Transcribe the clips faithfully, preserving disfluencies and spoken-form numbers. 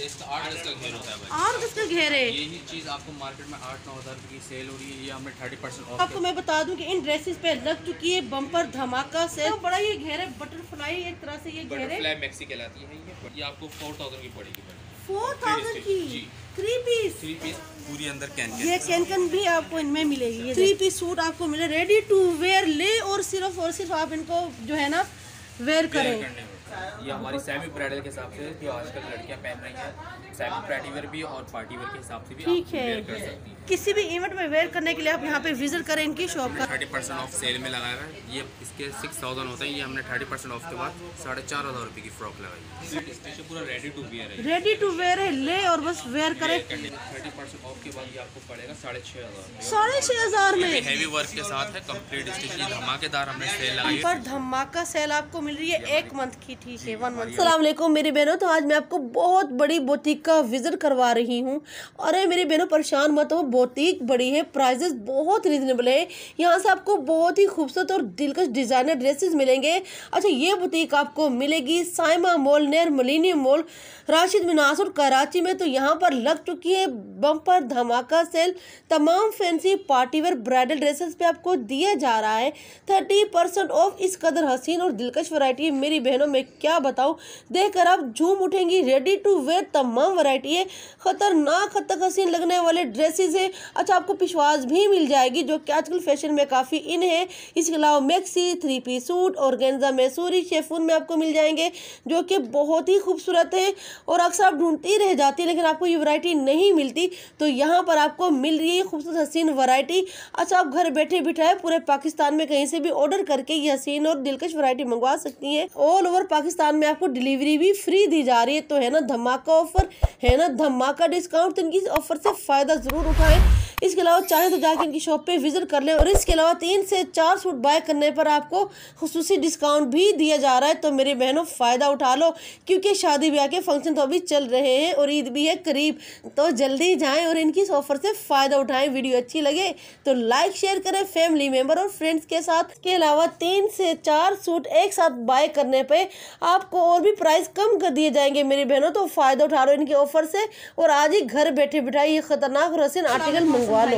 इसका आठ गज का घेर होता है भाई। आठ गज का घेर है। यही चीज़ आपको मार्केट में आठ नौ हज़ार की सेल हो रही है, ये हमने थर्टी परसेंट ऑफ। आपको मैं बता दूं कि इन ड्रेसेस पे लग चुकी है बम्पर धमाका सेल। तो बड़ा ये घेर है, बटरफ्लाई एक तरह से ये घेर है। बटरफ्लाई मैक्सी कहलाती है ये। ये आपको फोर थाउजेंड की पड़ेगी भाई। फोर थाउजेंड की थ्री पीस। थ्री पीस पूरी अंदर कैन कैन। ये कैन कैन भी आपको इनमें मिलेगी। थ्री पीस सूट आपको मिले रेडी टू वेयर, ले और सिर्फ और सिर्फ आप इनको जो है ना वेयर करें। ये हमारी सेमी ब्राइडल के हिसाब से जो आजकल लड़कियां पहन रही हैं, सेमी पार्टी वेयर भी और पार्टी वेयर के हिसाब से भी ठीक है। वेयर कर सकती हैं। किसी भी इवेंट में वेयर करने के लिए आप यहाँ पे विजिट करें इनकी शॉप का। थर्टी परसेंट ऑफ सेल में लगाया है। ये इसके सिक्स थाउजेंड होते हैं, ये हमने थर्टी परसेंट ऑफ के बाद साढ़े चार हज़ार रुपये की फ्रॉक लगाई है। पूरा रेडी टू वेयर है। रेडी टू वेयर है, ले और बस वेयर करें। थर्टी परसेंट ऑफ के बाद ये आपको पड़ेगा साढ़े छः हज़ार साढ़े छह हजार में हैवी वर्क के साथ है। कंप्लीट स्टिच धमाकेदार हमने सेल लगाई है। पर धमाका सेल आपको मिल रही है एक मंथ की। ठीक है, वन मंथ। अस्सलाम वालेकुम मेरी बहनों, तो आज मैं आपको बहुत बड़ी बुटीक का विजिट करवा रही हूँ। अरे मेरी बहनों परेशान मत हो, बुटीक बड़ी है, प्राइजेस बहुत रिजनेबल है। यहाँ से आपको बहुत ही खूबसूरत और दिलकश डिजाइनर ड्रेसेस मिलेंगे। अच्छा, ये बुटीक आपको मिलेगी Saima mall near Millennium Mall Rashid मिनासुर कराची में। तो यहाँ पर लग चुकी है बम्पर धमाका सेल। तमाम फैंसी पार्टीवेयर ब्राइडल ड्रेसेस पे आपको दिया जा रहा है थर्टी परसेंट ऑफ। इस कदर हसीन और दिलकश वैरायटी मेरी बहनों में क्या बताऊँ, देखकर आप झूम उठेंगी। रेडी टू वेयर तमाम वैरायटी है, खतरनाक हद तक हसीन लगने वाले ड्रेसेस है। अच्छा, आपको पिशवाज भी मिल जाएगी जो कि आजकल फैशन में काफ़ी इन है। इसके अलावा maxi, three piece suit, organza, मैसूरी, शेफून में आपको मिल जाएंगे जो कि बहुत ही खूबसूरत है। और अक्सर आप ढूंढती रह जाती है लेकिन आपको ये वैरायटी नहीं मिलती, तो यहाँ पर आपको मिल रही है खूबसूरत हसीन वैरायटी। अच्छा, आप घर बैठे बिठाए पूरे पाकिस्तान में कहीं से भी ऑर्डर करके ये हसीन और दिलकश वैरायटी मंगवा सकती हैं। ऑल ओवर पाकिस्तान में आपको डिलीवरी भी फ्री दी जा रही है। तो है ना धमाका ऑफर, है ना धमाका डिस्काउंट, तो इनकी ऑफर से फायदा जरूर उठाएं। इसके अलावा चाहे तो जाके इनकी शॉप पे विजिट कर लें। और इसके अलावा तीन से चार सूट बाय करने पर आपको खुसूसी डिस्काउंट भी दिया जा रहा है। तो मेरे बहनों फ़ायदा उठा लो, क्योंकि शादी ब्याह के फंक्शन तो अभी चल रहे हैं और ईद भी है करीब। तो जल्दी जाएं और इनकी इस ऑफर से फ़ायदा उठाएं। वीडियो अच्छी लगे तो लाइक शेयर करें फैमिली मेम्बर और फ्रेंड्स के साथ। के अलावा तीन से चार सूट एक साथ बाय करने पर आपको और भी प्राइस कम कर दिए जाएंगे मेरी बहनों। तो फ़ायदा उठा लो इनके ऑफर से और आज ही घर बैठे बिठाए ये खतरनाक और हसीन आर्टिकल मंगवा लो।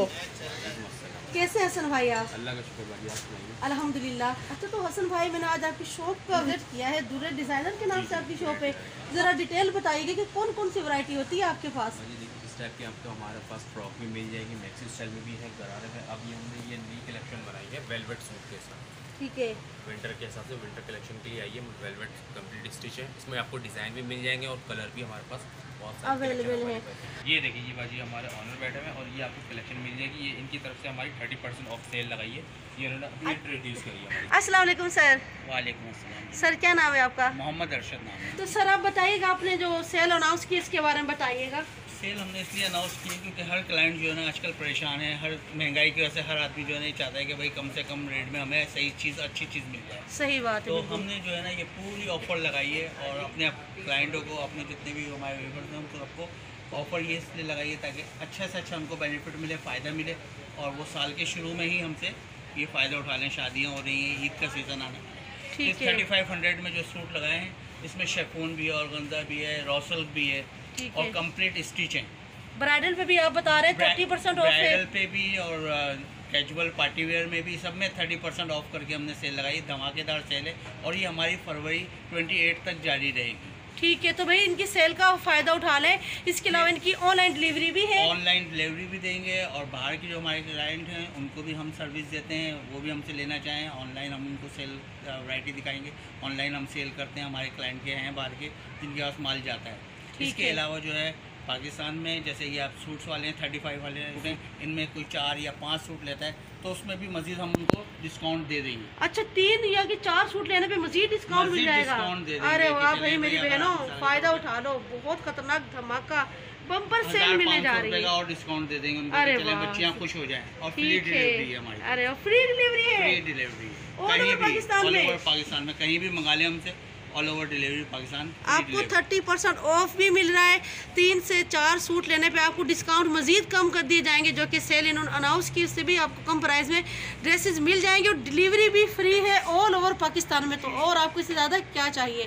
कैसे हसन भाई आप? अल्लाह का शुक्र भाई, आप सुनाइए। अल्हम्दुलिल्लाह। अच्छा, तो हसन भाई मैंने आज आपकी शॉप का विजिट किया है, दूसरे डिज़ाइनर के नाम से आपकी शॉप है। ज़रा डिटेल बताइएगा कि कौन कौन सी वैरायटी होती है आपके पास? इस टाइप की आपको हमारे पास फ्रॉक भी मिल जाएगी, मैक्सी स्टाइल में भी है, गरारे में। अभी हमने ये नई कलेक्शन बनाई है वेलवेट सूट के साथ। ठीक है, विंटर के हिसाब से विंटर कलेक्शन के लिए आई है। वेलवेट कंप्लीट स्टिच है, इसमें आपको डिज़ाइन भी मिल जाएंगे और कलर भी हमारे पास बहुत सारे अवेलेबल है। ये देखिए, ये बाजी हमारे ऑनर बैठे हैं और ये आपको कलेक्शन मिल जाएगी। ये इनकी तरफ से हमारी थर्टी परसेंट ऑफ सेल लगाई है। ये उन्होंने अभी इंट्रोड्यूस करी है हमारी। अस्सलाम वालेकुम सर। वालेकुम अस्सलाम। सर क्या नाम है आपका? मोहम्मद अरशद नाम है। तो सर आप बताइएगा, आपने जो सेल अनाउंस की इसके बारे में बताइएगा। सेल हमने इसलिए अनाउंस की है क्योंकि हर क्लाइंट जो है ना आजकल परेशान है। हर महंगाई की वजह से हर आदमी जो है ना चाहता है कि भाई कम से कम रेट में हमें सही चीज़, अच्छी चीज़ मिल जाए। सही बात है। तो हमने जो है ना ये पूरी ऑफ़र लगाई है और अपने क्लाइंटों को, अपने जितने भी हमारे व्यूअर्स हैं उनको सबको ऑफ़र ये इसलिए लगाई है ताकि अच्छा से अच्छा उनको बेनिफिट मिले, फ़ायदा मिले और वो साल के शुरू में ही हमसे ये फ़ायदा उठा लें। शादियाँ हो रही हैं, ईद का सीज़न आना है। इस थर्टी फाइव हंड्रेड में जो सूट लगाए हैं इसमें शेफून भी है, ऑर्गेन्जा भी है, रॉ सिल्क भी है और कंप्लीट स्टिच है। ब्राइडल पे भी आप बता रहे हैं थर्टी परसेंट ऑफ है। ब्राइडल पे भी और कैजुअल पार्टी वेयर में भी, सब में थर्टी परसेंट ऑफ करके हमने सेल लगाई। धमाकेदार सेल है और ये हमारी फरवरी अट्ठाईस तक जारी रहेगी। ठीक है, तो भाई इनकी सेल का फ़ायदा उठा लें। इसके अलावा इनकी ऑनलाइन डिलीवरी भी है। ऑनलाइन डिलीवरी भी देंगे और बाहर के जो हमारे क्लाइंट हैं उनको भी हम सर्विस देते हैं। वो भी हमसे लेना चाहें ऑनलाइन हम उनको सेल वैरायटी दिखाएंगे। ऑनलाइन हम सेल करते हैं, हमारे क्लाइंट के हैं बाहर के जिनके पास माल जाता है। इसके अलावा जो है पाकिस्तान में जैसे ये आप सूट्स वाले हैं, थर्टी फाइव वाले हैं, इनमें कोई चार या पाँच सूट लेता है तो उसमें भी मजीद हम उनको डिस्काउंट दे देंगे। अच्छा, तीन या कि चार सूट लेने पे मजीद डिस्काउंट मिल जाएगा? अरे वाह भाई मेरी बहनों, फ़ायदा उठा लो। बहुत खतरनाक धमाका बम्पर सेल मिलने जा रही है और डिस्काउंट दे देंगे उनको। अरे बच्चियाँ खुश हो जाएं और फ्री डिलीवरी है हमारी। अरे फ्री डिलीवरी है, फ्री डिलीवरी कहीं भी पाकिस्तान में, पाकिस्तान में कहीं भी मंगा लें हमसे, ऑल ओवर डिलीवरी पाकिस्तान। आपको थर्टी परसेंट ऑफ भी मिल रहा है। तीन से चार सूट लेने पे आपको डिस्काउंट मजीद कम कर दिए जाएंगे जो कि सेल इन्होंने अनाउंस की। उससे भी आपको कम प्राइस में ड्रेसेस मिल जाएंगे और डिलीवरी भी फ्री है ऑल ओवर पाकिस्तान में। तो और आपको इससे ज़्यादा क्या चाहिए?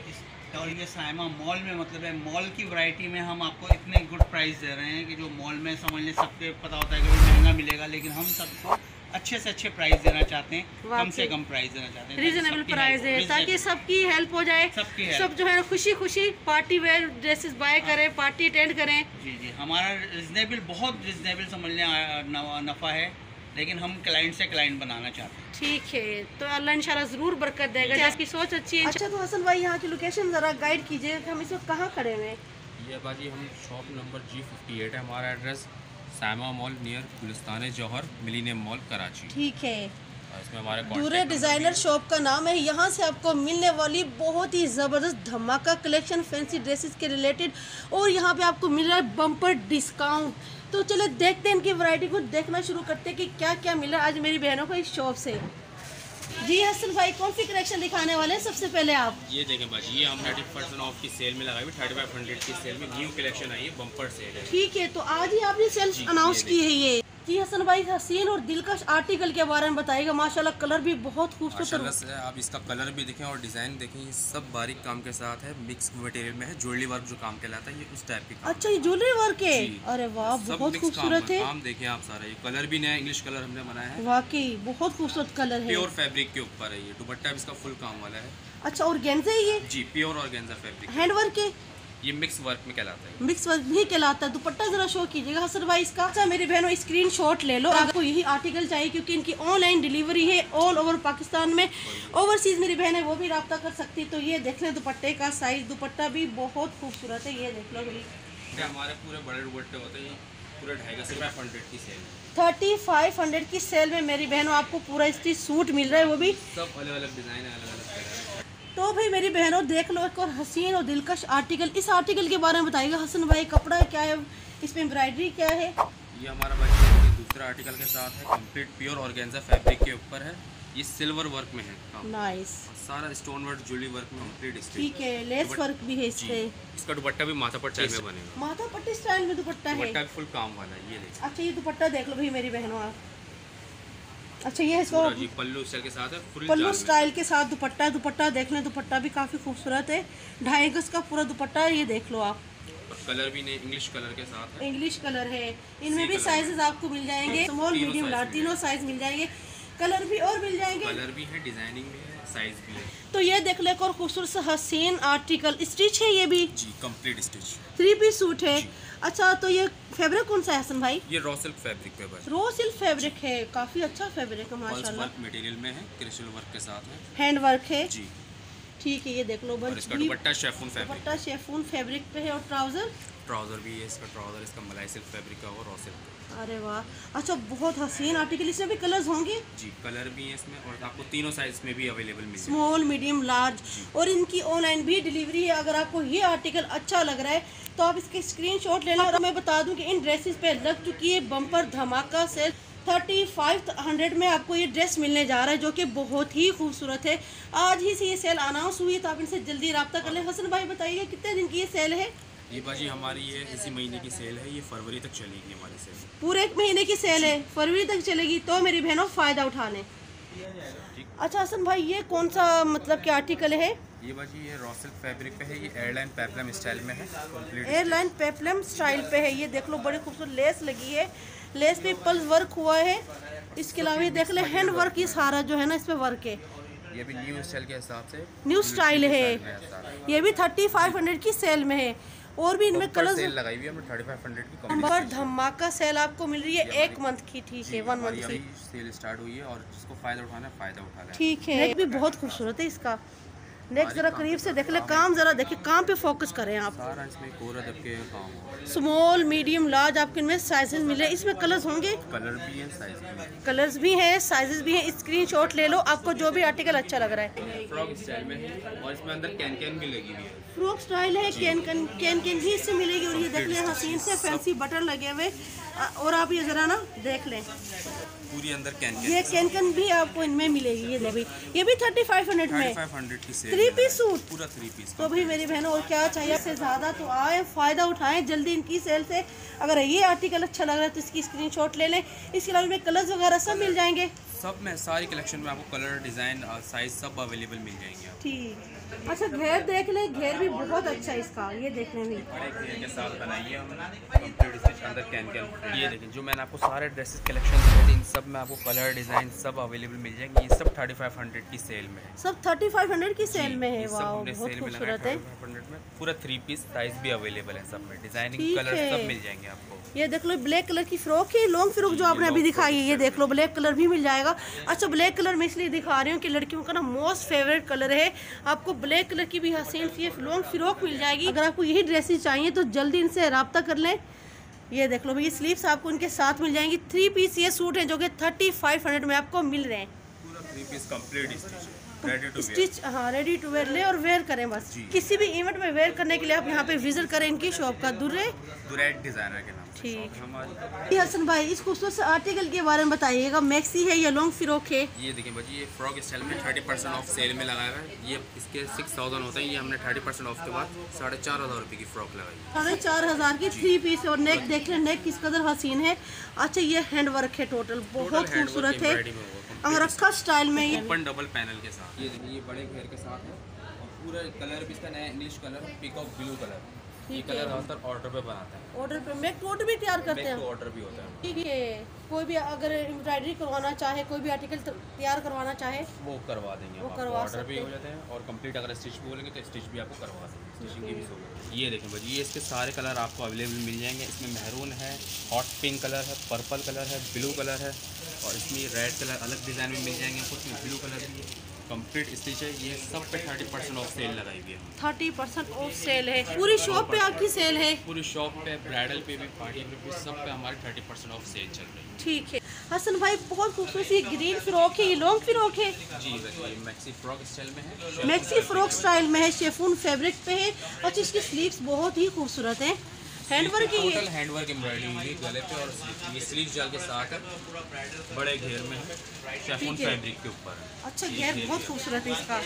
और ये साइमा मॉल में मतलब है मॉल की वैरायटी में हम आपको इतने गुड प्राइस दे रहे हैं कि जो मॉल में समझ लें सबके पता होता है कि भाई महंगा मिलेगा, लेकिन हम सबको अच्छे से अच्छे प्राइस देना चाहते हैं, कम से कम प्राइस देना चाहते हैं, रीजनेबल प्राइस है ताकि सबकी हेल्प हो जाए, सबकी सब जो है ना खुशी खुशी पार्टी वेयर ड्रेसेस बाय करें, पार्टी अटेंड करें। जी जी हमारा रिजनेबल बहुत रिजनेबल समझ लें नफ़ा है, लेकिन हम क्लाइंट से क्लाइंट बनाना चाहते हैं। ठीक है, तो अल्लाह इंशाल्लाह ज़रूर बरकत देगा, आपकी सोच अच्छी है। अच्छा तो हसन भाई यहाँ की लोकेशन ज़रा गाइड कीजिए कि हम इस वक्त कहाँ खड़े हुए हैं। ये बाजी हम shop number G fifty eight है हमारा address, Saima mall near Gulistan Jauhar millennium mall Karachi. ठीक है, इसमें हमारे दूरे डिज़ाइनर शॉप का नाम है। यहाँ से आपको मिलने वाली बहुत ही ज़बरदस्त धमाका कलेक्शन फैंसी ड्रेसेस के रिलेटेड, और यहाँ पे आपको मिल रहा है बम्पर डिस्काउंट। तो चलो देखते हैं इनकी वैरायटी को, देखना शुरू करते हैं कि क्या क्या मिल रहा है आज मेरी बहनों को इस शॉप से। जी हसन भाई कौन सी कलेक्शन दिखाने वाले हैं सबसे पहले आप? ये देखें बाजी, ये हम थर्टी परसेंट ऑफ की सेल में लगाई हुई, थर्टी फाइव हंड्रेड की सेल में न्यू कलेक्शन आई है, बम्पर सेल है। ठीक है, तो आज ही आपने सेल अनाउंस की है ये। जी हसन भाई हसीन और दिलकश आर्टिकल के बारे में बताइएगा। माशाल्लाह कलर भी बहुत खूबसूरत है, आप इसका कलर भी देखें और डिजाइन देखें, ये सब बारीक काम के साथ है, मिक्स मटेरियल में है, ज्वेलरी वर्क जो काम कहलाता है ये उस टाइप की। अच्छा ये ज्वेलरी वर्क है, अरे वाह बहुत खूबसूरत है। काम देखें आप सारा, ये कलर भी नया इंग्लिश कलर हमने बनाया है, वाकई बहुत खूबसूरत कलर है। प्योर फैब्रिक के ऊपर है ये, दुपट्टा भी इसका फुल काम वाला है। अच्छा ऑर्गेन्जा है ये? जी pure organza fabric, hand work है, ये मिक्स वर्क में कहलाता है। मिक्स वर्क भी कहलाता है। दुपट्टा जरा शो कीजिएगा हसन भाई इसका। अच्छा मेरी बहनों स्क्रीन शॉट ले लो, आपको यही आर्टिकल चाहिए क्योंकि इनकी ऑनलाइन डिलीवरी है ऑल ओवर पाकिस्तान में, ओवरसीज मेरी बहन है वो भी रब्ता कर सकती है। तो ये देख लें दुपट्टे का साइज, दुपट्टा भी बहुत खूबसूरत है, ये देख लो भाई। हमारे पूरे बड़े दुपट्टे होते हैं पूरे ढाई सौ फाइव हंड्रेड की सेल, थर्टी फाइव हंड्रेड की सेल में मेरी बहनों आपको पूरा स्टिच सूट मिल रहा है, वो भी सब अलग अलग डिजाइन है, अलग अलग कलर है। तो भाई मेरी बहनों देख लो एक और हसीन और दिलकश आर्टिकल। इस आर्टिकल के बारे में बताइएगा हसन भाई, कपड़ा क्या है, इसमें एम्ब्रॉयडरी क्या है? ये हमारा भाई दूसरा आर्टिकल के साथ है, कंप्लीट प्योर ऑर्गेन्जा फैब्रिक के ऊपर है, ये सिल्वर वर्क में है काम, नाइस, सारा स्टोन वर्क ज्वेलरी वर्क में कंप्लीट। ठीक है, लेस वर्क भी है इस पे। इसका दुपट्टा भी माथा पट्टी स्टाइल में बनेगा, माथा पट्टी स्टाइल में दुपट्टा है, दुपट्टा भी फुल काम वाला है, ये देखिए। अच्छा ये दुपट्टा देख लो भाई मेरी बहनों आप। अच्छा ये इसको जी पल्लू स्टाइल के साथ है, फुल पल्लू स्टाइल के साथ दुपट्टा है, दुपट्टा देख लें, दुपट्टा भी काफ़ी खूबसूरत है, ढाई गज का पूरा दुपट्टा है, ये देख लो आप। कलर भी नहीं इंग्लिश कलर के साथ है, इंग्लिश कलर है, इनमें भी साइजेस आपको मिल जाएंगे, स्मॉल मीडियम लार्ज तीनों साइज मिल जाएंगे, कलर भी और मिल जाएंगे, कलर भी है, डिजाइनिंग भी है, साइज भी है। तो ये देख ले एक और खूबसूरत सा हसीन आर्टिकल, स्टिच है ये भी जी complete stitch, three piece suit है। अच्छा तो ये फैब्रिक कौन सा है हसन भाई? ये रॉ सिल्क फैब्रिक पे बस, रॉ सिल्क फैब्रिक है, काफी अच्छा फैब्रिक है माशाल्लाह, वर्क मटेरियल में है, क्रिस्टल वर्क के साथ है, हैंड वर्क है जी। ठीक है, ये देख लो और इसका dupatta chiffon fabric, dupatta chiffon fabric पे है, और ट्राउजर ट्राउजर भी है, इसका ट्राउजर इसका मलाई सिल्क फैब्रिक का और रॉ सिल्क। अरे वाह, अच्छा बहुत हसीन आर्टिकल, इसमें भी कलर्स होंगे? जी कलर भी है इसमें, और आपको तीनों साइज में भी अवेलेबल मिल जाएगा, स्मॉल मीडियम लार्ज, और इनकी ऑनलाइन भी डिलीवरी है। अगर आपको ये आर्टिकल अच्छा लग रहा है तो आप इसके स्क्रीनशॉट ले लो। और मैं बता दूं कि इन ड्रेसेस पे लग चुकी है बम्पर धमाका सेल, थर्टी फाइव हंड्रेड में आपको ये ड्रेस मिलने जा रहा है जो कि बहुत ही खूबसूरत है। आज ही से ये सेल अनाउंस हुई, तो आप इनसे जल्दी रब्ता कर लें। हसन भाई बताइए कितने दिन की ये सेल है? ये बाजी हमारी ये इसी महीने की सेल है, ये फरवरी तक चलेगी हमारी सेल, पूरे एक महीने की सेल है, फरवरी तक चलेगी। तो मेरी बहनों फ़ायदा उठा लें। अच्छा हसन भाई ये कौन सा मतलब क्या आर्टिकल है? ये बाजी ये रॉ सिल्क फैब्रिक पे है, ये एयरलाइन पेप्लम स्टाइल में है, कंप्लीट एयरलाइन पेप्लम स्टाइल पे है, ये देख लो बड़ी खूबसूरत लेस लगी है, लेस पे पल्स वर्क हुआ है। इसके अलावा ये देख ले हैंड वर्क, ये सारा जो है ना इस पे वर्क है, ये भी न्यू स्टाइल के हिसाब से न्यू स्टाइल है, ये भी थर्टी फाइव हंड्रेड की सेल में है। और भी इनमें कलर सेल लगाई हुई है हमने थर्टी फाइव हंड्रेड की, बम्पर धमाका सेल आपको मिल रही है एक मंथ की, ठीक है वन मंथ की सेल स्टार्ट हुई है, और जिसको फायदा उठाना है फायदा उठा ले। ठीक है, नेक भी बहुत खूबसूरत है इसका, नेक्स्ट जरा करीब से देख ले, काम जरा देखिए, काम पे फोकस करें आप। सारा इसमें कोरा दबके काम हो, स्मॉल मीडियम लार्ज आपके इनमें साइजेस मिले, इसमें कलर्स होंगे, कलर भी है, साइज भी है, कलर्स भी हैं, साइजेस भी हैं। स्क्रीनशॉट ले लो, आपको जो भी आर्टिकल अच्छा लग रहा है। फ्रॉक स्टाइल में है, और इसमें अंदर कैन कैन भी लगी हुई है, फ्रॉक स्टाइल है, कैन कैन कैन कैन भी इससे मिलेगी। और ये देख लें हसीन से फैंसी बटन लगे हुए, और आप ये जरा ना देख लें, पूरी अंदर कैन कैन, ये कैन कैन भी आपको इनमें मिलेगी। ये ले भाई, ये भी थर्टी फाइव हंड्रेड में फाइव हंड्रेड की सेल, थ्री पीस सूट, पूरा थ्री पीस। तो भाई मेरी बहनों और क्या चाहिए इससे ज़्यादा, तो आए फ़ायदा उठाएं जल्दी इनकी सेल से। अगर ये आर्टिकल अच्छा लग रहा है तो इसकी स्क्रीनशॉट ले लें। इसके अलावा में कलर्स वगैरह सब मिल जाएंगे, सब में सारी कलेक्शन में आपको कलर, डिज़ाइन, साइज सब अवेलेबल मिल जाएंगे आप। ठीक। अच्छा घेर देख ले, घेर भी बहुत अच्छा है इसका, ये देखने में बड़े घेर के साथ बनाइए कंप्लीट स्टिच अंदर कैन कैन। ये देखें जो मैंने आपको सारे ड्रेसेस कलेक्शन दिए थे, इन सब में आपको कलर, डिज़ाइन सब अवेलेबल मिल जाएंगे। ये सब थर्टी फाइव हंड्रेड की सेल में है, सब थर्टी फाइव हंड्रेड की सेल में है। सब वाह हमने बहुत सेल में लगाया खूबसूरत है। थर्टी फाइव हंड्रेड में पूरा थ्री पीस साइज भी अवेलेबल है सब में, डिजाइनिंग ठीक कलर है। सब मिल जाएंगे आपको। ये देख लो ब्लैक कलर की फ्रॉक है, लॉन्ग फ्रॉक जो आपने अभी दिखाई है, ये देख लो ब्लैक कलर भी मिल जाएगा। अच्छा ब्लैक कलर मैं इसलिए दिखा रही हूँ कि लड़कियों का ना मोस्ट फेवरेट कलर है। आपको ब्लैक कलर की भी हसीन सी लॉन्ग फ्रॉक मिल जाएगी। अगर आपको यही ड्रेसेस चाहिए तो जल्दी इनसे रब्ता कर लें। ये देख लो भैया स्लीव्स आपको इनके साथ मिल जाएंगी। थ्री पीस ये सूट है जो कि थर्टी फाइव हंड्रेड में आपको मिल रहे हैं। पूरा three piece complete stitch ready to stitch, हाँ रेडी टू वेयर ले और वेयर करें बस। किसी भी इवेंट में वेयर करने के लिए आप यहाँ पे विजिट करें इनकी शॉप का दुर्रे दुरैट डिजाइनर के नाम से ठीक। हमारी। हसन भाई इस खूबसूरत से आर्टिकल के बारे में बताइएगा, मैक्सी है या लॉन्ग फ्रॉक है? ये देखिए भाजी ये फ्रॉक स्टाइल में थर्टी परसेंट ऑफ सेल में लगाया हुआ है। ये इसके सिक्स थाउजेंड होते हैं, ये हमने थर्टी परसेंट ऑफ के बाद साढ़े चार हज़ार रुपये की फ्रॉक लगाई है। साढ़े चार हजार की थ्री पीस और नेक देख लें, नेक किस कदर हसीन है। अच्छा ये हैंड वर्क है, टोटल बहुत खूबसूरत है, अंगरखा स्टाइल में। ये ओपन डबल पैनल के साथ, ये देखिए ये बड़े घेर के साथ है और पूरा कलर भी इसका नया इंग्लिश कलर है, पीकॉक ब्लू कलर। ये कलर ज़्यादातर ऑर्डर पे बनाते हैं, ऑर्डर पे मेक टोट भी तैयार करते हैं। ऑर्डर भी होता है। ठीक है, कोई भी अगर एम्ब्रॉयडरी करवाना चाहे, कोई भी आर्टिकल तैयार करवाना चाहे वो करवा देंगे, वो वो करवा ऑर्डर भी सकते हो जाते हैं और कंप्लीट अगर स्टिच बोलेंगे तो स्टिच भी आपको करवा देंगे, स्टिचिंग की भी सहूलत। ये देखें भाई ये इसके सारे कलर आपको अवेलेबल मिल जाएंगे। इसमें मैरून है, हॉट पिंक कलर है, पर्पल कलर है, ब्लू कलर है और इसमें रेड कलर अलग डिज़ाइन में मिल जाएंगे, कुछ में ब्लू कलर भी है। कंप्लीट स्टिच है, ये सब पे थर्टी परसेंट ऑफ सेल लगाई हुई है। थर्टी परसेंट ऑफ सेल है, पूरी शॉप पे आपकी सेल है? पूरी शॉप पे, ब्राइडल पे भी, पार्टी पे भी, सब पे हमारी थर्टी परसेंट ऑफ सेल चल रही है। ठीक है हसन भाई बहुत खूबसूरत ये ग्रीन फ्रॉक है, ये लॉन्ग फ्रॉक है जी देखिए मैक्सी फ्रॉक स्टाइल में है, मैक्सी फ्रॉक स्टाइल में है, शेफून फैब्रिक पे है। अच्छा इसकी स्लीव्स बहुत ही खूबसूरत है, हैंडवर्क की टोटल हैंडवर्क एम्ब्रॉयडरी हुई है गले पे और ये स्लीव जाल के साथ है, बड़े घेर में है, शेफून फैब्रिक के ऊपर है। अच्छा घेर बहुत खूबसूरत है इसका।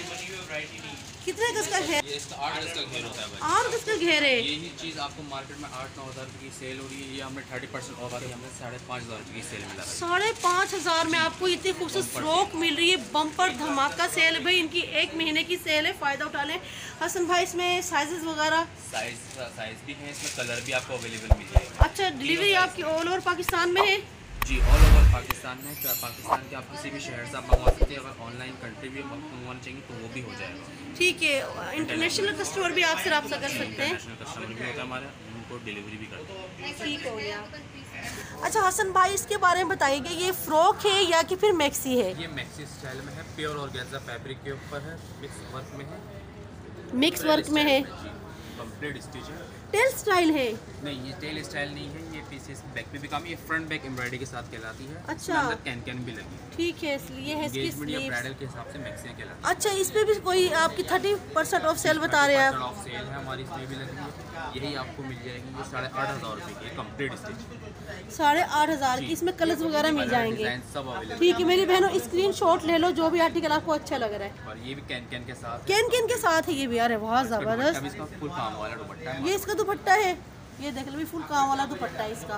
कितने गज का है? ये इसका आठ गज का घेर होता है भाई। आठ गज का घेर है। यही चीज़ आपको मार्केट में आठ नौ हज़ार रुपये की सेल हो रही है, ये हमने थर्टी परसेंट ऑफ आती है, हमने साढ़े पाँच हज़ार रुपये की सेल में लगाई। साढ़े पाँच हजार में आपको इतनी खूबसूरत फ्रॉक मिल रही है, बम्पर धमाका सेल है भाई, इनकी एक महीने की सेल है, फ़ायदा उठा लें। हसन भाई इसमें साइजेस वगैरह साइज साइज भी है, इसमें कलर भी आपको अवेलेबल मिल जाएगा। अच्छा डिलीवरी आपकी ऑल ओवर पाकिस्तान में है? जी ऑल ओवर पाकिस्तान में, चाहे पाकिस्तान के आप किसी भी शहर से आप मंगवा सकते हैं। अगर ऑनलाइन कंट्री भी मंगवाना चाहिए तो वो भी हो जाएगा। ठीक है, इंटरनेशनल कस्टमर भी आपसे रब्ता कर सकते हैं? इंटरनेशनल कस्टमर भी होता है हमारे, उनको डिलीवरी भी करते हैं। ठीक हो गया। अच्छा हसन भाई इसके बारे में बताइएगा, ये फ्रॉक है या कि फिर मैक्सी है? ये मैक्सी स्टाइल में है, प्योर ऑर्गेन्जा फैब्रिक के ऊपर है, मिक्स वर्क में है। मिक्स वर्क में है, कंप्लीट स्टिच है। टेल स्टाइल है? नहीं ये टेल स्टाइल नहीं है, ये पीसेस बैक पे भी काम, ये फ्रंट बैक एम्ब्रॉयडरी के साथ कहलाती है। अच्छा अंदर कैन कैन भी लगी। ठीक है, इसलिए है इसकी एंगेजमेंट या स्लीव्स। ब्राइडल के हिसाब से मैक्सी कहलाती है। अच्छा इस पे भी कोई आपकी थर्टी परसेंट ऑफ सेल बता रहे हैं आप? ऑफ सेल है हमारी, इसमें भी लगी है, यही आपको मिल जाएगी। ये साढ़े आठ हज़ार रुपये की कंप्लीट स्टिच, साढ़े आठ हजार की, इसमें कलर्स वगैरह मिल जाएंगे। डिजाइन सब अवेलेबल। ठीक है मेरी बहनों स्क्रीन शॉट ले लो जो भी आर्टिकल आपको अच्छा लग रहा है। और ये भी कैन कैन के साथ, कैन कैन के साथ है ये भी, अरे वाह जबरदस्त। अब इसका फुल काम वाला दुपट्टा है। ये इसका दुपट्टा है, ये देख लो भी फुल काम वाला दुपट्टा है इसका।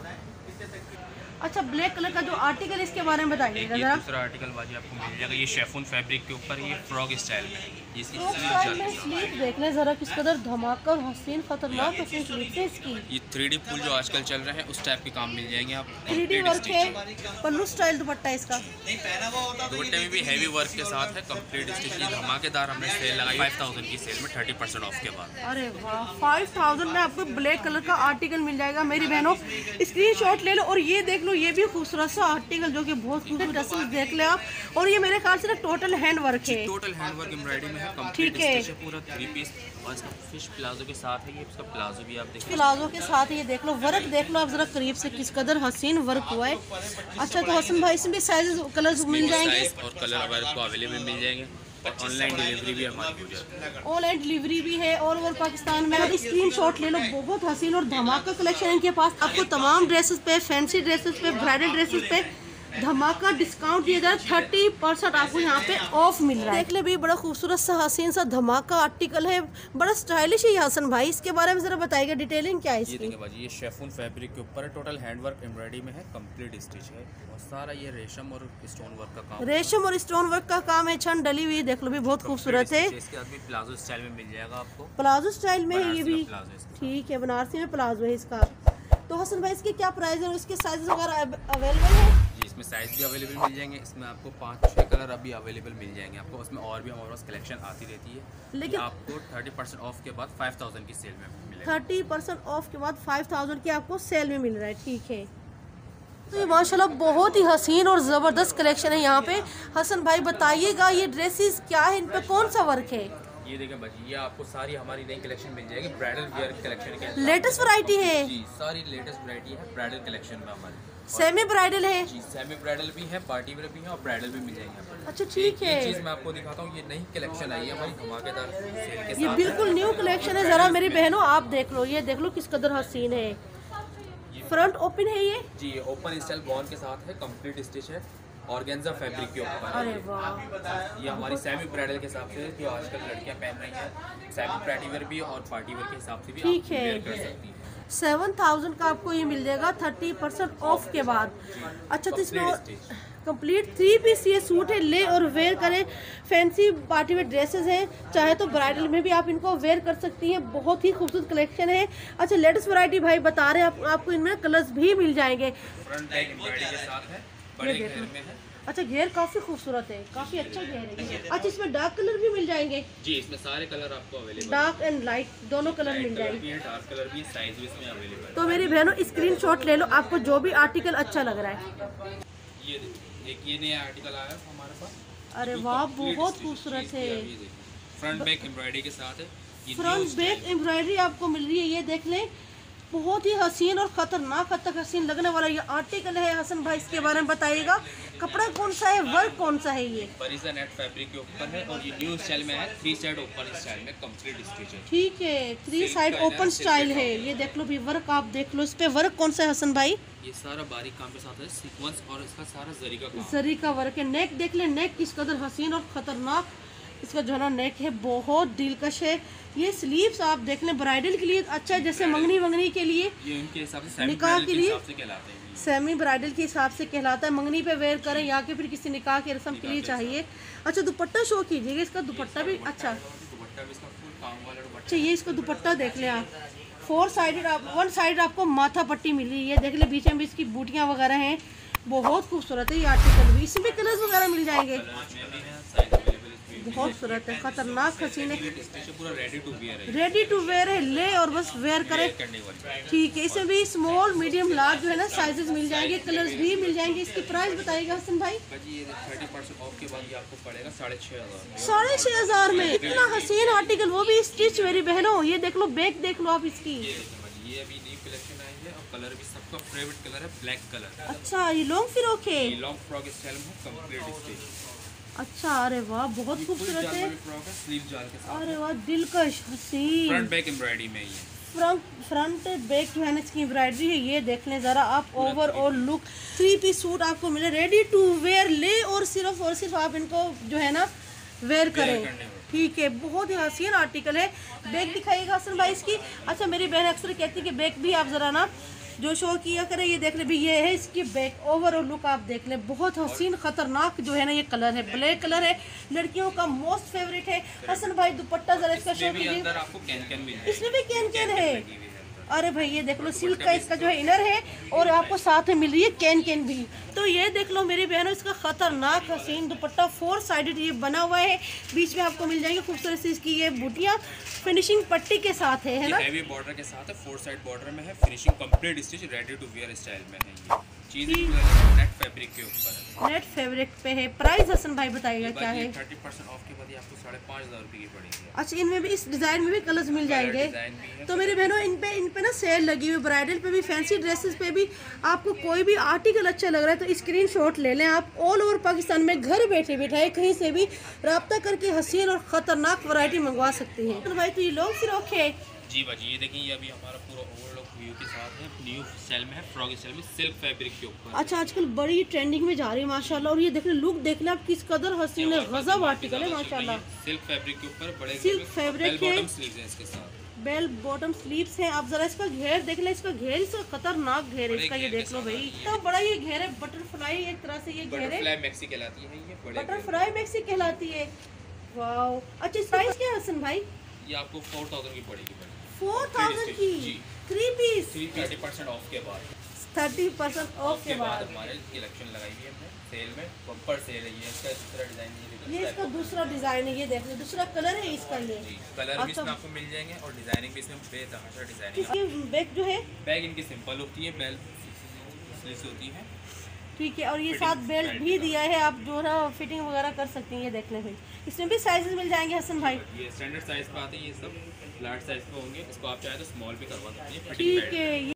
अच्छा ब्लैक कलर का जो आर्टिकल इसके बारे में बताइएगा ये जरा। दूसरा आर्टिकल बाजी आपको मिल जाएगा, ये शेफून फैब्रिक के ऊपर, ये फ्रॉक स्टाइल में है। ये इसकी फ्रॉक स्लीव स्टाइल जाली में के साथ। स्लीव देख ले जरा किस कदर धमाका और हसीन खतरनाक किस्म की स्लीव है इसकी। ये थ्री डी फूल जो आजकल चल रहे हैं उस टाइप के काम मिल जाएंगे आप। थ्री डी वर्क है, पन्नू स्टाइल दुपट्टा है इसका। दुपट्टे में भी हैवी वर्क के साथ है, कंप्लीट स्टिच। ये धमाकेदार हमने सेल लगाई फाइव थाउजेंड की सेल में थर्टी परसेंट ऑफ के बाद। अरे वाह फाइव थाउजेंड में आपको ब्लैक कलर का आर्टिकल मिल जाएगा मेरी बहनों, स्क्रीनशॉट ले लो। और ये देख लो ये भी खूबसूरत सा आर्टिकल जो कि बहुत खूबसूरत असल देख ले आप। और ये मेरे ख्याल से ना टोटल हैंड वर्क है, टोटल हैंड वर्क एम्ब्रॉयडरी में है, ठीक कंप्लीट है। स्टिच है पूरा थ्री पीस। और इसका फिश प्लाजो के साथ है, ये इसका प्लाजो भी आप देखिए प्लाजो के साथ ये देख लो वर्क देख लो आप जरा करीब से किस कदर हसीन वर्क हुआ है। अच्छा तो हसन भाई इसमें भी साइज कलर्स मिल जाएंगे? साइज और कलर अब आपको अवेलेबल मिल जाएंगे और ऑनलाइन डिलीवरी भी हमारी हो जाती है। ऑनलाइन डिलीवरी भी है ऑल ओवर पाकिस्तान में। आप स्क्रीनशॉट ले लो, बहुत हसीन और धमाका कलेक्शन है इनके पास। आपको तमाम ड्रेसेस पे, फैंसी ड्रेसेस पे, ब्राइडल ड्रेसेस पे धमाका डिस्काउंट दिया जा रहा है, थर्टी परसेंट आपको यहाँ पे ऑफ मिल रहा है। देख ले भी बड़ा खूबसूरत सा हसीन सा धमाका आर्टिकल है, बड़ा स्टाइलिश है हसन भाई। इसके बारे में जरा बताइएगा, डिटेलिंग क्या है इसकी? ये देखिए भाजी, ये शेफून फैब्रिक के ऊपर है, टोटल हैंडवर्क एम्ब्रॉयडरी में है, कंप्लीट स्टिच है और सारा ये रेशम और स्टोन वर्क का काम, रेशम और स्टोन वर्क का काम है, छन डली हुई, देख लो भी बहुत खूबसूरत है। इसके बाद भी प्लाजो स्टाइल में मिल जाएगा आपको, प्लाजो स्टाइल में है ये भी, प्लाजो ठीक है, बनारसी में प्लाजो है इसका। तो हसन भाई इसके क्या प्राइस है और इसके साइज वगैरह अवेलेबल है? जी, इसमें साइज भी अवेलेबल मिल जाएंगे, इसमें आपको पाँच छः कलर अभी अवेलेबल मिल जाएंगे आपको। उसमें और भी हमारे पास कलेक्शन आती रहती है, लेकिन आपको थर्टी परसेंट ऑफ के बाद फाइव थाउजेंड की सेल में मिलेगा। थर्टी परसेंट ऑफ के बाद फाइव थाउजेंड की आपको सेल में मिल रहा है, ठीक है। तो ये माशाल्लाह बहुत ही हसीन और ज़बरदस्त कलेक्शन है यहाँ पे। हसन भाई बताइएगा ये ड्रेसेस क्या है, इन पे कौन सा वर्क है? ये देखें भाजी, ये आपको सारी हमारी नई कलेक्शन मिल जाएगी, ब्राइडल वियर कलेक्शन के, लेटेस्ट वैरायटी है जी, सारी लेटेस्ट वैरायटी है ब्राइडल कलेक्शन में हमारी। सेमी ब्राइडल है जी, सेमी ब्राइडल भी है, पार्टी वेयर भी है और ब्राइडल भी मिल जाएंगे यहाँ पर। अच्छा ठीक है, ये चीज़ मैं आपको दिखाता हूँ, ये नई कलेक्शन आई है हमारी धमाकेदार सेल के साथ, ये बिल्कुल न्यू कलेक्शन है। जरा मेरी बहनों आप देख लो, ये देख लो किस कदर हसीन है। फ्रंट ओपन है ये? जी, ये ओपन स्टाइल गॉन के साथ है, कंप्लीट स्टिच है, ऑर्गेन्जा फैब्रिक के ऊपर। अरे वाह, ये हमारी सेमी ब्राइडल के हिसाब से जो आजकल लड़कियां पहन रही हैं, सेमी पार्टी वेयर भी और पार्टी वेयर के हिसाब से भी ठीक आप है। वेयर कर सकती हैं। सेवन थाउजेंड का आपको ये मिल जाएगा थर्टी परसेंट ऑफ के बाद। अच्छा, तो इसमें कंप्लीट थ्री पीस ये सूट है, ले और वेयर करें, फैंसी पार्टी वेयर ड्रेसेस हैं, चाहे तो ब्राइडल में भी आप इनको वेयर कर सकती हैं, बहुत ही खूबसूरत कलेक्शन है। अच्छा, लेटेस्ट वैरायटी भाई बता रहे हैं आप, आपको इनमें कलर्स भी मिल जाएंगे। फ्रंट बैक एम्ब्रॉयडरी के साथ है, बड़े घेर में है। अच्छा, घेर काफी खूबसूरत है, काफी अच्छा घेर है। अच्छा, इसमें डार्क कलर भी मिल जाएंगे? जी, इसमें सारे कलर आपको अवेलेबल, डार्क एंड लाइट दोनों कलर मिल जाएंगे, भी है, डार्क कलर भी, साइज भी इसमें अवेलेबल। तो मेरी बहनों स्क्रीनशॉट ले लो, आपको जो भी आर्टिकल अच्छा लग रहा है। ये देखिए, एक ये नया आर्टिकल आया है हमारे पास। अरे वाह, बहुत खूबसूरत है, फ्रंट बैक एम्ब्रॉयडरी के साथ है। फ्रंट बैक एम्ब्रॉयडरी आपको मिल रही है, ये देख लें, बहुत ही हसीन और खतरनाक हद तक हसीन लगने वाला ये आर्टिकल है। हसन भाई इसके बारे में बताइएगा, कपड़ा कौन सा है, वर्क कौन सा है? ये बरीजा नेट फैब्रिक के ऊपर है और ये न्यू स्टाइल में है, थ्री साइड ओपन स्टाइल में कंप्लीट स्टिच है। ठीक है, थ्री साइड ओपन स्टाइल है, ये देख लो भी, वर्क आप देख लो, इस पे वर्क कौन सा है हसन भाई? ये सारा बारीक काम के साथ है, सीक्वेंस और इसका सारा जरी का काम, जरी का वर्क है। नेक देख ले, नेक किस कदर हसीन और खतरनाक इसका जो है ना नेक है, बहुत दिलकश है। ये स्लीव्स आप देख लें, ब्राइडल के लिए अच्छा है, जैसे मंगनी वंगनी के लिए, ये उनके हिसाब से सेमी निकाह के लिए हिसाब से कहलाते हैं, सेमी ब्राइडल के हिसाब से कहलाता है। मंगनी पे वेयर करें या कि फिर किसी निकाह की रस्म के लिए चाहिए। अच्छा, दुपट्टा शो कीजिएगा, इसका दुपट्टा भी अच्छा, दुपट्टा भी इसका फुल काम वाला दुपट्टा। अच्छा, ये इसका दुपट्टा देख लें आप, फोर साइडेड, आप वन साइड आपको माथा पट्टी मिल रही है, देख ले, बीच में भी इसकी बूटियाँ वगैरह हैं, बहुत खूबसूरत है ये आर्टिकल भी। इसमें कलर्स वगैरह मिल जाएंगे, बहुत खूबसूरत है, खतरनाक हसीन है, पूरा रेडी टू वेयर है, रेडी टू वेयर है, ले और बस वेयर करें, करने वाली। ठीक है। इसमें भी स्मॉल मीडियम लार्ज जो है ना साइजेस मिल जाएंगे, कलर्स भी मिल जाएंगे। इसकी प्राइस बताइएगा हसन भाई? भाजी, ये थर्टी परसेंट ऑफ के बाद ये आपको पड़ेगा साढ़े छः हज़ार साढ़े छह हजार में इतना हसीन आर्टिकल, वो भी स्टिच। मेरी बहनों ये देख लो, बैक देख लो आप इसकी, ये देखें भाजी, ये अभी नई कलेक्शन आई है और कलर भी सबका फेवरेट कलर है, ब्लैक कलर। अच्छा, ये लॉन्ग फ्रॉक है, ये लॉन्ग फ्रॉक स्टाइल में कंप्लीट स्टिच। अच्छा, अरे वाह, बहुत खूबसूरत है, फ्रॉक है, स्लीव जाल के साथ, अरे वाह, दिलकश हसीन। फ्रंट बैक एम्ब्रॉयडरी में ये फ्रंट फ्रंट बैक जो है ना इसकी एम्ब्रॉयडरी है, ये देख लें ज़रा आप, overall look three piece suit आपको मिले, रेडी टू वेयर, ले और सिर्फ और सिर्फ आप इनको जो है ना वेयर करें, ठीक है। बहुत ही हसीन आर्टिकल है। बैग दिखाइएगा हसन भाई इसकी। अच्छा, मेरी बहन अक्सर कहती है कि बैग भी आप ज़रा ना जो शो किया करें, ये देख ले भी, ये है इसकी बैक, ओवरऑल लुक आप देख ले, बहुत हसीन खतरनाक जो है ना ये कलर है, ब्लैक कलर है, लड़कियों का मोस्ट फेवरेट है। हसन भाई दुपट्टा जरा इसका शो कीजिए, अंदर आपको कैन कैन मिल इसमें भी कैन कैन है, अरे भाई ये देख लो, सिल्क का इसका जो है इनर है और आपको साथ में मिल रही है कैन कैन भी। तो ये देख लो मेरी बहनों, इसका खतरनाक हसीन दुपट्टा फोर साइडेड ये बना हुआ है, बीच में आपको मिल जाएंगे खूबसूरत सी इसकी ये बूटियाँ, फिनिशिंग पट्टी के साथ है, है ना, हेवी बॉर्डर के साथ है, फोर साइड बॉर्डर में है, finishing complete stitch, ready to wear style में है। ये चीज नेट फैब्रिक के ऊपर है, नेट फैब्रिक पे है। प्राइस हसन भाई बताइएगा क्या है? थर्टी परसेंट ऑफ के बाद ये आपको साढ़े पाँच हज़ार रुपये की पड़ेगी। अच्छा, इनमें भी इस डिज़ाइन में भी कलर्स मिल जाएंगे। तो मेरी बहनों, इन पे इन पे ना सेल लगी हुई, ब्राइडल पे भी, फैंसी ड्रेसेस पे भी, आपको कोई भी आर्टिकल अच्छा लग रहा है तो स्क्रीनशॉट ले लें आप। ऑल ओवर पाकिस्तान में घर बैठे बैठाए कहीं से भी रब्ता करके हसीन और ख़तरनाक वैरायटी मंगवा सकती हैं। तो भाई, तो ये लॉन्ग फ्रॉक है जी भाजी, ये देखिए, ये अभी हमारा पूरा ओवरलॉक न्यू के साथ है, न्यू स्टाइल में है, फ्रॉक स्टाइल में, सिल्क फैब्रिक के ऊपर। अच्छा, आजकल बड़ी ट्रेंडिंग में जा रही है माशाल्लाह। और ये देख ले लुक, देख ले आप किस कदर हसीन है, गजब आर्टिकल है माशाल्लाह। सिल्क फैब्रिक के ऊपर बड़े सिल्क फैब्रिक है, बॉटम स्लीव्स हैं इसके साथ, बेल बॉटम स्लीव्स हैं। आप जरा इसका घेर देख ले, इसका घेर, इसका खतरनाक घेर है इसका, ये देख लो भाई, इतना बड़ा ये घेर है। बटरफ्लाई एक तरह से ये घेर है, बटरफ्लाई मैक्सी कहलाती है ये, बड़े बटरफ्लाई मैक्सी कहलाती है। वाओ, अच्छा प्राइस क्या है हसन भाई? ये आपको फोर थाउजेंड की पड़ेगी, फोर थाउजेंड की three piece, thirty percent off के बाद, थर्टी परसेंट ऑफ के बाद हमारे कलेक्शन लगाई हुई है हमने सेल में, बम्पर सेल है ये। इसका दूसरा डिजाइन ये, इसका दूसरा डिजाइन है, ये देख लो, दूसरा कलर है इसका ये। कलर भी इसमें आपको मिल जाएंगे और डिजाइनिंग भी इसमें बेतहाशा डिजाइनिंग। इसकी बैग जो है, बैग इनकी सिंपल होती है, बेल स्लीव्स होती है, ठीक है। और ये साथ बेल्ट भी दिया है, आप जो ना फिटिंग वगैरह कर सकती हैं। ये देख लें भाई, इसमें भी साइजेस मिल जाएंगे हसन भाई। ये स्टैंडर्ड साइज पे आते हैं, ये सब लार्ज साइज पे होंगे। इसको आप चाहे तो स्मॉल भी करवा सकते हैं, ठीक है।